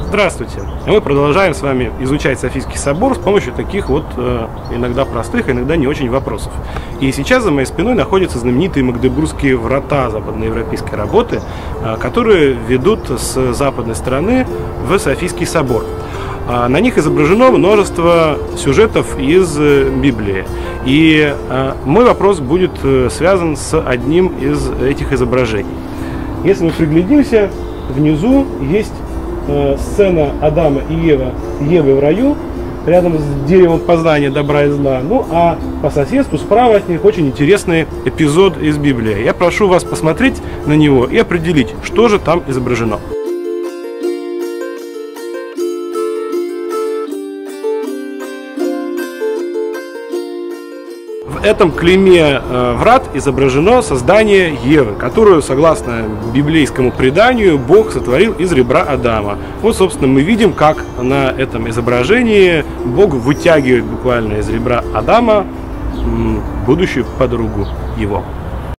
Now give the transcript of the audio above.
Здравствуйте! Мы продолжаем с вами изучать Софийский собор с помощью таких вот иногда простых, иногда не очень вопросов. И сейчас за моей спиной находятся знаменитые Магдебургские врата западноевропейской работы, которые ведут с западной стороны в Софийский собор. На них изображено множество сюжетов из Библии. И мой вопрос будет связан с одним из этих изображений. Если мы приглядимся, внизу есть сцена Адама и Евы в раю, рядом с деревом познания добра и зла. Ну а по соседству справа от них очень интересный эпизод из Библии. Я прошу вас посмотреть на него и определить, что же там изображено. В этом клейме врат изображено создание Евы, которую, согласно библейскому преданию, Бог сотворил из ребра Адама. Вот, собственно, мы видим, как на этом изображении Бог вытягивает буквально из ребра Адама будущую подругу его.